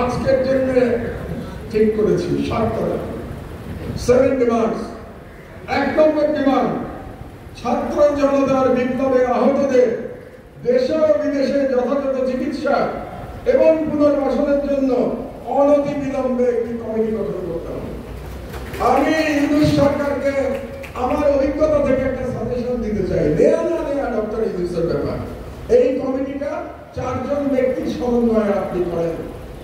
আজকের জন্য ঠিক করেছি 7 ডিমান্ডস। 1 নম্বর ডিমান্ড, ছাত্র জনতার বিপ্লবে আহতদের দেশে ও বিদেশে যথাযথ চিকিৎসা এবং পুনর্বাসনের জন্য অনতি বিলম্বে একটি কমিটি গঠন করতে হবে। আমি ইউনূস সরকারকে আমার অভিজ্ঞতা থেকে একটা সাজেশন দিতে চাই, নেয়া না নেয়া ডক্টর ইউনূসের ব্যাপার। এই কমিটিটা 4 জন ব্যক্তির সমন্বয়ে আপনি করেন।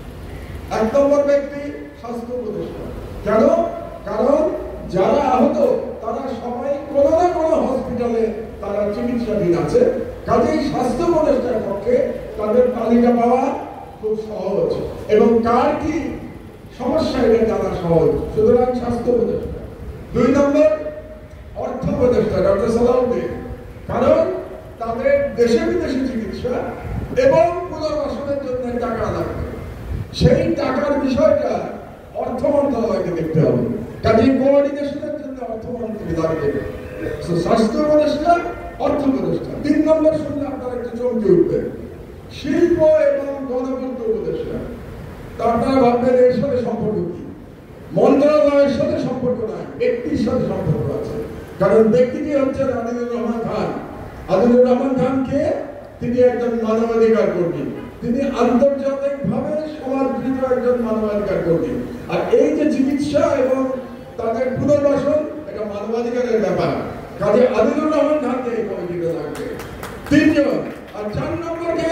1 নম্বর ব্যক্তি স্বাস্থ্য উপদেষ্টা। কেন? কারণ যারা আহত তারা সবাই কোনো না কোনো হসপিটালে তারা চিকিৎসাধীন আছে, কাজেই স্বাস্থ্য উপদেষ্টার পক্ষে তাদের তালিকা পাওয়া খুব সহজ এবং কার কি সমস্যা এটা জানা সহজ, সুতরাং স্বাস্থ্য উপদেষ্টা। 2 নম্বর অর্থ উপদেষ্টা ডক্টর সালাউদ্দিন, কারণ তাদের দেশে বিদেশে চিকিৎসা এবং পুনর্বাসনের জন্য টাকা লাগবে, সেই টাকার বিষয়টা অর্থ মন্ত্রণালয়কে দেখতে হবে, কাজেই কোঅর্ডিনেশনের জন্য অর্থমন্ত্রী লাগবে। স্বাস্থ্য উপদেষ্টা, অর্থ উপদেষ্টা। 3 নম্বর শুনলে আপনারা একটু চমকে উঠবেন, শিল্প এবং গণপূর্ত উপদেষ্টা। আপনারা ভাববেন এর সাথে সম্পর্ক কি? মন্ত্রণালয়ের সাথে সম্পর্ক নয়, ব্যক্তির সাথে সম্পর্ক আছে। কারণ ব্যক্তিটি হচ্ছেন আদিলুর রহমান খান। আদিলুর রহমান খানকে তিনি একজন মানবাধিকার কর্মী, তিনি আন্তর্জাতিকভাবে সমাদৃত একজন মানবাধিকার কর্মী। আর এই যে চিকিৎসা এবং তাদের পুনর্বাসন এটা মানবাধিকারের ব্যাপার, কাজে আদিলুর রহমান খানকে এই কমিটিতে লাগবে। 3 জন। আর 4 নম্বরকে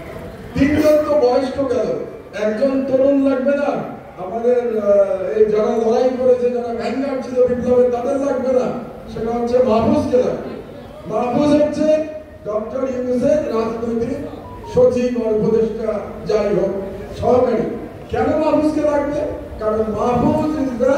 3 জন তো বয়স্ক গেল, একজন তরুণ লাগবে না? আমাদের এই যারা লড়াই করেছে, যারা ভ্যানগার্ড ছিল বিপ্লবের, তাদের লাগবে না? সেটা হচ্ছে মাহফুজকে লাগবে। মাহফুজ হচ্ছে ডক্টর ইউনূসের রাজনৈতিক সচিব বা উপদেষ্টা, যাই হোক সহকারী। কেন মাহফুজকে লাগবে? কারণ মাহফুজ ইজ দ্য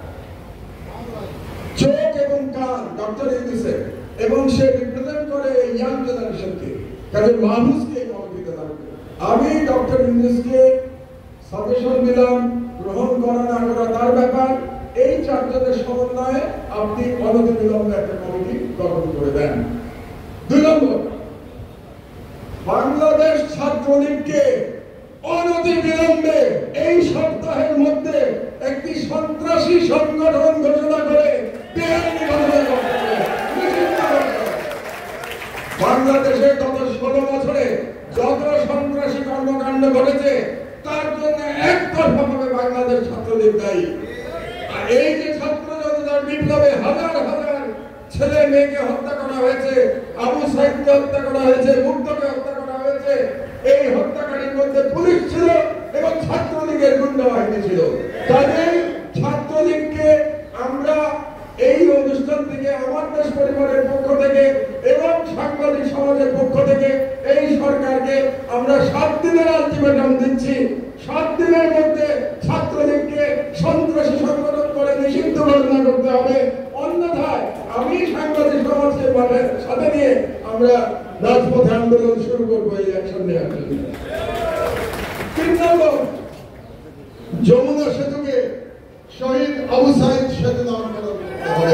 চোখ এবং কান ডক্টর ইউনূসের, এবং সে রিপ্রেজেন্ট করে ইয়াং জেনারেশনকে, কাজে মাহফুজকে এই কমিটিতে লাগবে। আমি ডক্টর ইউনূসকে সাজেশন দিলাম, গ্রহণ করা না করা তার ব্যাপার। এই 4 জনের সমন্বয়ে আপনি অনতিবিলম্বে একটা কমিটি গঠন করে দেন। 2 নম্বর, বাংলাদেশ ছাত্রলীগকে অনতিবিলম্বে এই সপ্তাহের মধ্যে একটি সন্ত্রাসী সংগঠন ঘোষণা করে বেআইনি ঘোষণা করতে হবে। বাংলাদেশে গত 16 বছরে যত সন্ত্রাসী কর্মকাণ্ড ঘটেছে তার জন্য একতরফাভাবে বাংলাদেশ ছাত্রলীগ দায়ী। আর এই যে ছাত্র জনতার বিপ্লবে হাজার হাজার ছেলে মেয়েকে হত্যা করা হয়েছে, আবু সাইদকে হত্যা করা হয়েছে, মুগ্ধকে হত্যা করা হয়েছে, এই হত্যাকারীর মধ্যে পুলিশ ছিল এবং ছাত্রলীগের গুন্ডা বাহিনী ছিল। কাজেই ছাত্রলীগকে আমরা এই অনুষ্ঠান থেকে, আমার দেশ পরিবারের পক্ষ থেকে এবং সাংবাদিক সমাজের পক্ষ থেকে এই সরকারকে আমরা 7 দিনের আলটিমেটাম দিচ্ছি। 7 দিনের মধ্যে ছাত্রলীগকে সন্ত্রাসী সংগঠন করে নিষিদ্ধ ঘোষণা করতে হবে, অন্যথায় আমি সাংবাদিক সমাজকে সাথে নিয়ে আমরা রাজপথে আন্দোলন শুরু করবো এই অ্যাকশন নেওয়ার জন্য। 3 নম্বর, যমুনা সেতুকে শহীদ আবু সাইদ সেতু নামকরণ করতে হবে,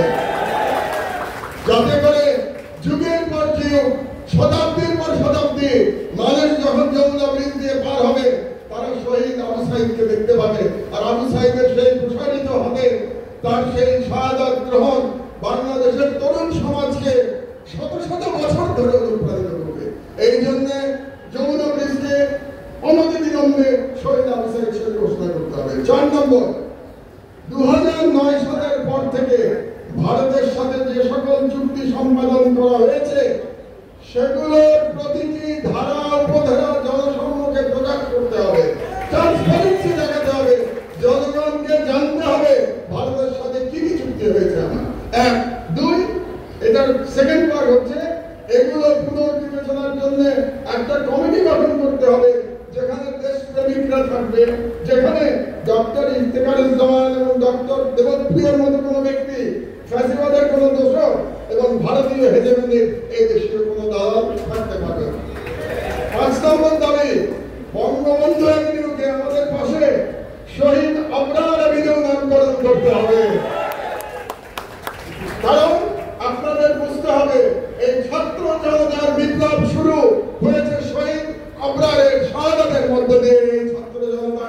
যাতে করে যুগের পর যুগ, শতাব্দীর পর শতাব্দী মানুষ যখন যমুনা ব্রিজ দিয়ে পার হবে তারা শহীদ আবু সাইদকে দেখতে পাবে। আর আবু সাইদের সেই প্রসারিত হবে, তার সেই শাহাদাত গ্রহণ বাংলাদেশের তরুণ সমাজকে শত শত বছর ধরে অনুপ্রাণিত করবে। এই জন্য যমুনা ব্রিজকে অনতিবিলম্বে শহীদ আবু সাইদ সেতু ঘোষণা করতে হবে। 4 নম্বর, 2009 সালের পর থেকে ভারতের সাথে যে সকল চুক্তি সম্পাদন করা হয়েছে সেগুলোর প্রতিটি ধারা উপধারা জনসম্মুখে প্রকাশ করতে হবে, ট্রান্সপারেন্সি দেখাতে হবে, জনগণকে জানতে হবে ভারতের সাথে কি কি চুক্তি হয়েছে আমার। 1, 2, এটার সেকেন্ড পার্ট হচ্ছে এগুলো পুনর্বিবেচনার জন্য একটা কমিটি গঠন করতে হবে, যেখানে দেশপ্রেমিকরা থাকবে, যেখানে ডক্টর ইফতেখারুজ্জামান এবং ডক্টর দেবপ্রিয়র মতো কোনো ব্যক্তি, ফ্যাসিবাদের কোনো দোষক এবং ভারতীয় হেজেমনির এই দেশের কোনো দালাল থাকতে পারবে না। 5 নম্বর দাবি, বঙ্গবন্ধু এভিনিউকে আমাদের পাশে শহীদ আবরার এভিনিউ নামকরণ করতে হবে। কারণ আপনাদের বুঝতে হবে এই ছাত্র জনতার বিপ্লব শুরু হয়েছে শহীদ আবরারের শাহাদাতের মধ্য দিয়ে। এই ছাত্র জনতার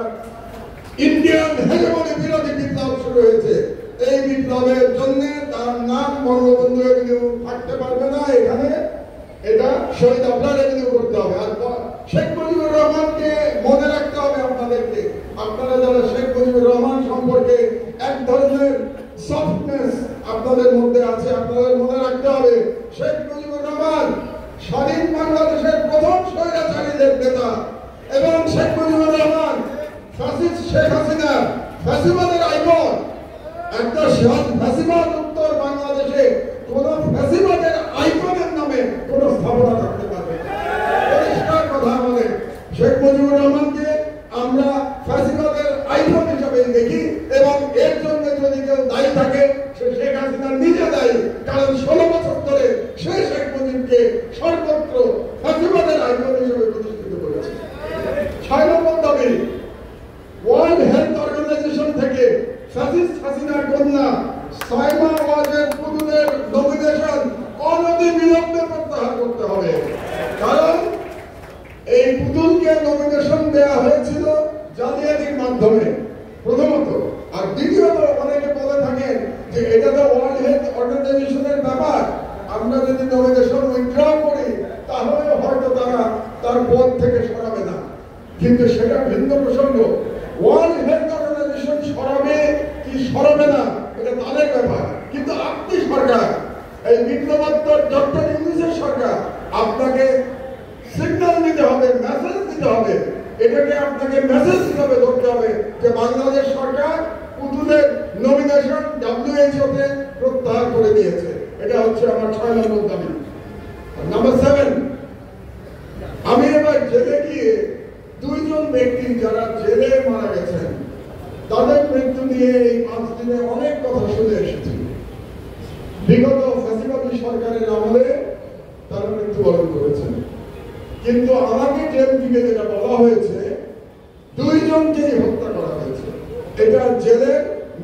ইন্ডিয়ান হেজেমনি বিরোধী বিপ্লব শুরু হয়েছে। এই বিপ্লবের জন্য তার নাম বঙ্গবন্ধু এভিনিউ থাকতে পারবে না এখানে, এটা শহীদ আফরার এভিনিউ করতে হবে। আর শেখ মুজিবুর রহমানকে মনে রাখতে হবে আপনাদেরকে। আপনারা যারা শেখ মুজিবুর রহমান সম্পর্কে এক ধরনের সফটনেস আপনাদের মধ্যে আছে, আপনাদের মনে রাখতে হবে শেখ মুজিবুর রহমান স্বাধীন বাংলাদেশের প্রথম স্বৈরাচারীদের নেতা, এবং শেখ মুজিবুর রহমান ফ্যাসিস্ট শেখ হাসিনা ফ্যাসিবাদের আইকন। একটা ফ্যাসিবাদ উত্তর বাংলাদেশে কোন ফ্যাসিবাদের আইকনের নামে কোন স্থাপনা থাকতে পারবে না। পরিষ্কার কথা আমাদের। শেখ মুজিবুর রহমানকে আমরা ফ্যাসিবাদের আইকন হিসাবে দেখি, এবং এর জন্য যদি কেউ দায়ী থাকে সে শেখ হাসিনা নিজে দায়ী। কারণ 16 বছর ধরে সে শেখ মুজিবকে সর্বত্র ফ্যাসিবাদের আইকন হিসেবে প্রতিষ্ঠিত করেছে। 6 নম্বর দাবি, ওয়ার্ল্ড হেলথ অর্গানাইজেশন থেকে ফ্যাসিস্ট হাসিনার কন্যা সাইমা ওয়াজের পুতুলের নমিনেশন অনতিবিলম্বে প্রত্যাহার করতে হবে। কারণ এই পুতুলকে নমিনেশন দেওয়া হয়েছিল জালিয়াতির মাধ্যমে প্রথমত, আর দ্বিতীয়ত অনেকে বলে থাকেন যে এটা তো ওয়ার্ল্ড হেলথ অর্গানাইজেশনের ব্যাপার, আমরা যদি নমিনেশন উইথড্র করি তাহলে হয়তো তারা তার পদ থেকে সরাবে না। কিন্তু সেটা ভিন্ন প্রসঙ্গ। ওয়ার্ল্ড হেলথ অর্গানাইজেশন সরাবে কি সরাবে না এটা তাদের ব্যাপার, কিন্তু আপনি সরকার, এই বিপ্লবোত্তর ডক্টর ইউনূসের সরকার, আপনাকে সিগন্যাল দিতে হবে, মেসেজ দিতে হবে। এটাকে আপনাকে মেসেজ হিসাবে ধরতে হবে যে বাংলাদেশ সরকার পুতুলের নমিনেশন WHO তে প্রত্যাহার করে দিয়েছে। এটা হচ্ছে আমার 6 নম্বর দাবি। নাম্বার 7, আমি এবার জেলে গিয়ে 2 জন ব্যক্তি যারা জেলে মারা গেছেন তাদের মৃত্যু নিয়ে এই 5 দিনে অনেক কথা শুনে এসেছি। বিগত ফ্যাসিবাদী সরকারের আমলে তারা মৃত্যুবরণ করেছেন, কিন্তু আমাকে জেল থেকে যেটা বলা হয়েছে 2 জনকেই হত্যা করা হয়েছে। এটা জেলের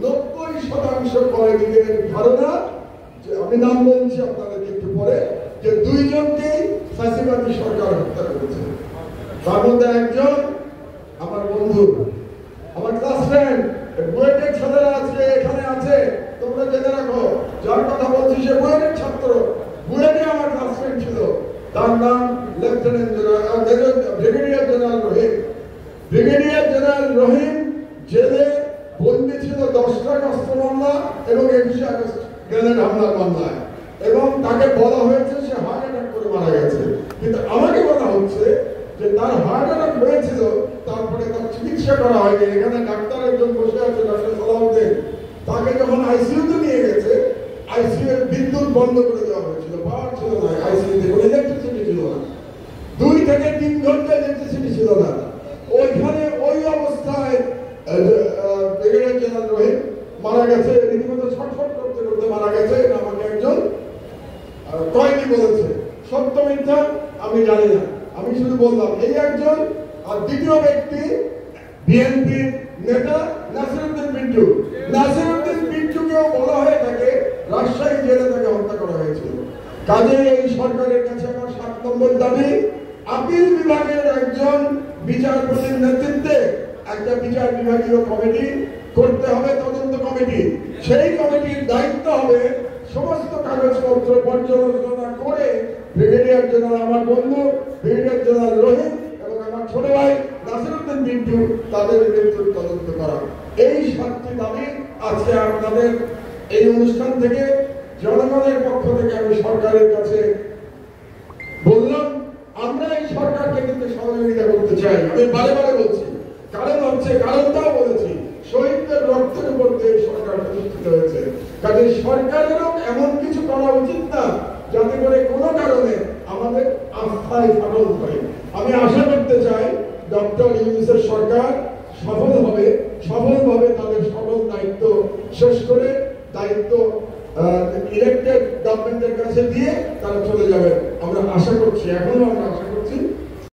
90% কয়েদিদের ধারণা, যে আমি নাম বলছি আপনাদেরকে একটু পরে, যে 2 জনকেই ফ্যাসিবাদী সরকার হত্যা করেছে। তার মধ্যে একজন আমার বন্ধু, আমার ক্লাস ফ্রেন্ড, বুয়েটের ছেলেরা আজকে এখানে আছে, তোমরা জেনে রাখো, যার কথা বলছি সে বুয়েটের ছাত্র, বুয়েটে আমার ক্লাস ফ্রেন্ড ছিল। তার নাম lieutenant general brigadier general Rahim. Brigadier general Rahim জেলে বন্দী ছিল 10টা অস্ত্র মামলা এবং 21 আগস্ট গ্রেনেড হামলার মামলায়, এবং তাকে বলা হয়েছে সে হার্ট অ্যাটাক করে মারা গেছে। কিন্তু আমাকে বলা হচ্ছে যে তার হার্ট অ্যাটাক হয়েছিল, তারপরে তার চিকিৎসা করা হয়নি। এখানে ডাক্তার একজন বসে আছে, ডক্টর সালাউদ্দিন, তাকে যখন আইসিইউতে নিয়ে গেছে, আইসিইউ এর বিদ্যুৎ বন্ধ করে দেওয়া হয়েছিল, পাওয়ার ছিল না, আইসিইউতে কোনো ইলেকট্রিসিটি ছিল না, 2 থেকে 3 ঘন্টা ইলেকট্রিসিটি ছিল না। ওইখানে ওই অবস্থায় ব্রিগেডিয়ার জেনারেল রহিম মারা গেছে, রীতিমতো ছটফট করতে করতে মারা গেছে। এটা আমাকে একজন কয়েদি বলেছে, সত্য মিথ্যা আমি জানি না, আমি শুধু বললাম এই একজন। আর দ্বিতীয় ব্যক্তি বিএনপি নেতা নাসিরউদ্দিন পিন্টু। নাসিরউদ্দিন পিন্টুকেও বলা হয়ে থাকে রাজশাহী জেলে তাকে হত্যা করা হয়েছিল। কাজে এই সরকারের কাছে আমার 7 নম্বর দাবি, আপিল বিভাগের একজন বিচারপতির নেতৃত্বে একটা বিচার বিভাগীয় কমিটি করতে হবে, তদন্ত কমিটি। সেই কমিটির দায়িত্ব হবে সমস্ত কাগজপত্র পর্যালোচনা করে ব্রিগেডিয়ার জেনারেল আমার বন্ধু ব্রিগেডিয়ার জেনারেল রহিম এবং আমার ছোট ভাই নাসিরউদ্দিন পিন্টু তাদের মৃত্যুর তদন্ত করা। এই 7টি দাবি আজকে আপনাদের এই অনুষ্ঠান থেকে জনগণের পক্ষ থেকে আমি সরকারের কাছে বললাম। আমরা এই সরকারকে কিন্তু সহযোগিতা করতে চাই, আমি বারে বারে বলছি। কারণ হচ্ছে, কারণটাও বলেছি, শহীদদের রক্তের উপর দিয়ে সরকার প্রতিষ্ঠিত হয়েছে। কাজে সরকারেরও এমন কিছু করা উচিত না যাতে করে কোনো কারণে আমাদের আস্থায় ফাটল ধরে। আমি আশা করতে চাই ডক্টর ইউনূসের সরকার সফলভাবে তাদের সকল দায়িত্ব শেষ করে দায়িত্ব ইলেক্টেড গভর্নমেন্টের কাছে দিয়ে তারা চলে যাবে। আমরা আশা করছি, এখনো আমরা আশা করছি